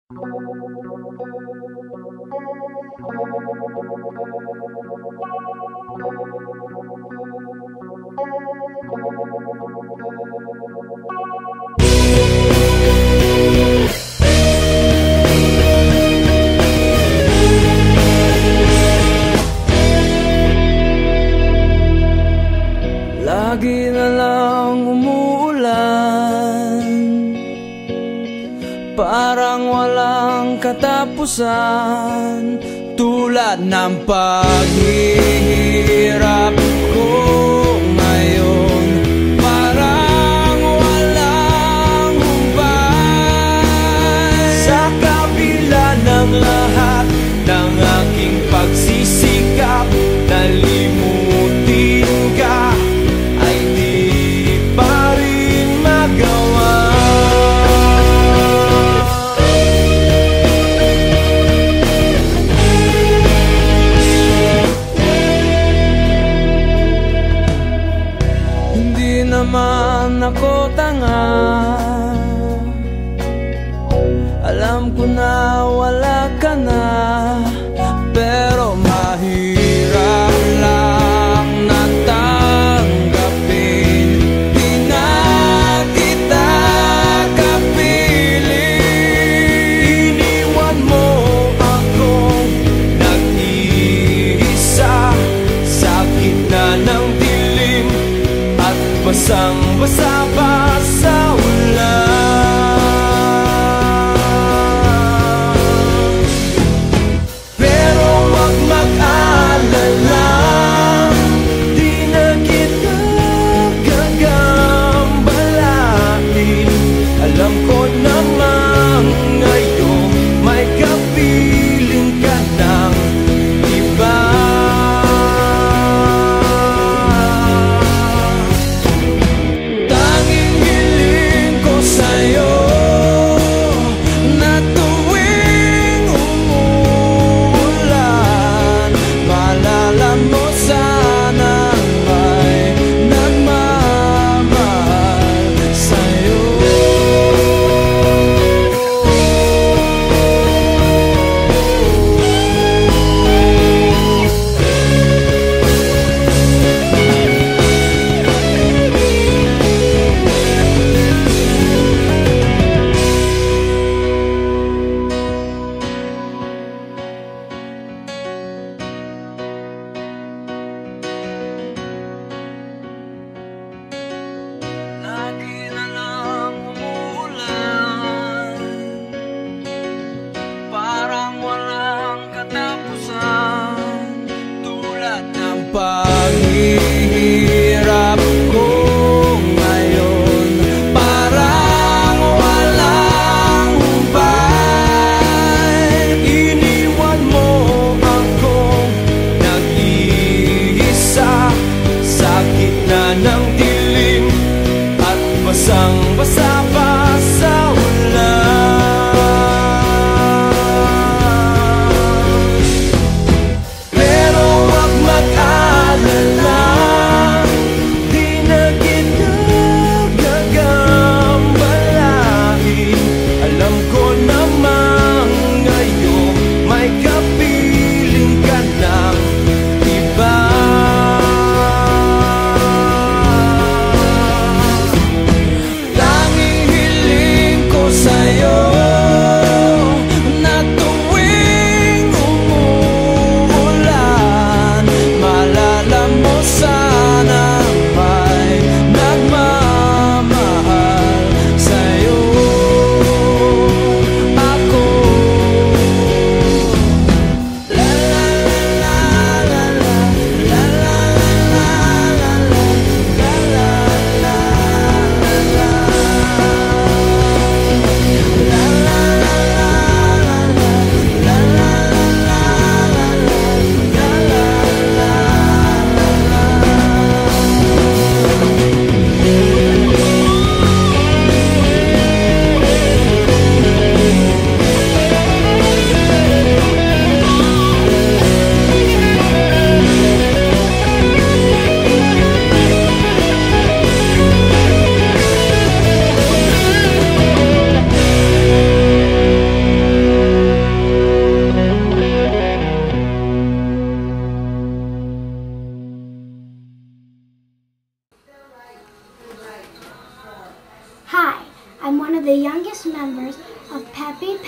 Lagi na lang umuulan, parang walang katapusan, tulad ng paghihirap ko ngayon. Parang walang humpay sa kabila ng lahat ng aking pagsisikap. Nalimutin ka ay di pa rin magawa. Hindi naman ako tanga, alam ko na wala ka na, pero mahirap lang natanggapin. Di na kita kapiling. Iniwan mo akong nag-iisa sa gitna ng dilim at basang-basa pa sa ulan.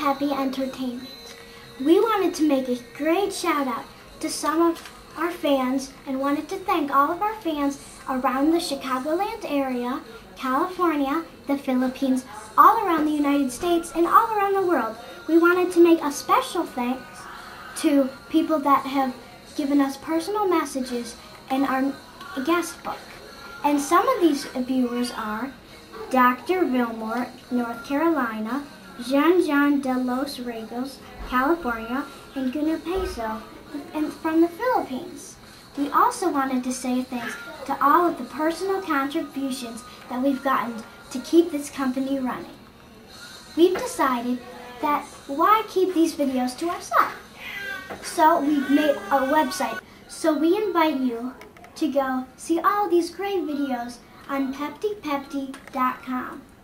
Peppy Entertainment. We wanted to make a great shout out to some of our fans and wanted to thank all of our fans around the Chicagoland area, California, the Philippines, all around the United States, and all around the world. We wanted to make a special thanks to people that have given us personal messages in our guest book. And some of these viewers are Dr. Vilmore, North Carolina, Jean de los Regos, California, and Gunapeso from the Philippines. We also wanted to say thanks to all of the personal contributions that we've gotten to keep this company running. We've decided that why keep these videos to ourselves? So we've made a website. So we invite you to go see all these great videos on PeptiPepti.com.